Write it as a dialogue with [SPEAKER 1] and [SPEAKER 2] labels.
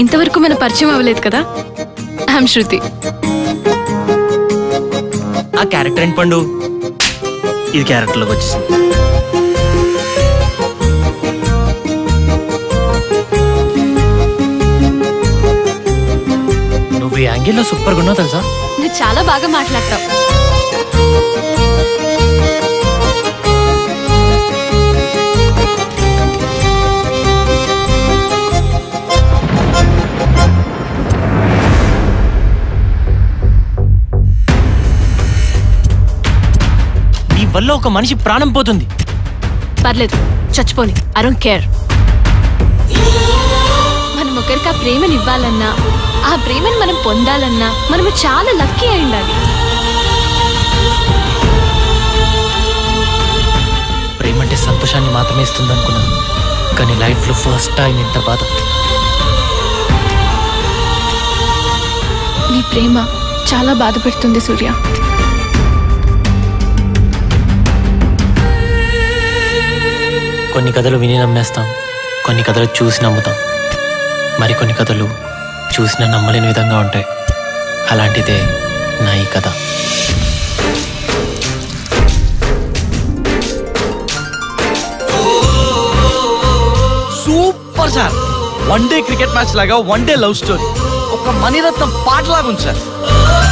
[SPEAKER 1] ఇంతవరకు మన పరిచయం అవ్వలేదు కదా. ఐఎమ్ శృతి.
[SPEAKER 2] ఆ క్యారెక్టర్ ఏంటి పండు? ఇది క్యారెక్టర్లోకి వచ్చేసింది. నువ్వు ఈ యాంగిల్లో సూపర్గా ఉన్నావు తెలుసా.
[SPEAKER 1] నువ్వు చాలా బాగా మాట్లాడతావు.
[SPEAKER 2] వల్ల ఒక మనిషి ప్రాణం పోతుంది.
[SPEAKER 1] పర్లేదు, చచ్చిపోని. I don't care. మనం ఒకరికి ఆ ప్రేమని ఇవ్వాలన్నా, ఆ ప్రేమని మనం పొందాలన్నా మనము చాలా లక్కీ అయి ఉండాలి.
[SPEAKER 2] ప్రేమ అంటే సంతోషాన్ని మాత్రమే ఇస్తుంది అనుకున్నాను, కానీ లైఫ్లో ఫస్ట్ టైం ఇంత బాధ.
[SPEAKER 1] నీ ప్రేమ చాలా బాధ పెడుతుంది సూర్య.
[SPEAKER 2] కొన్ని కథలు విని నమ్మేస్తాం, కొన్ని కథలు చూసి నమ్ముతాం, మరికొన్ని కథలు చూసిన నమ్మలేని విధంగా ఉంటాయి. అలాంటిదే నా ఈ కథ.
[SPEAKER 3] Super sir. One day cricket match లాగా వన్ డే లవ్ స్టోరీ. ఒక మణిరత్నం పాటలాగా ఉంది సార్.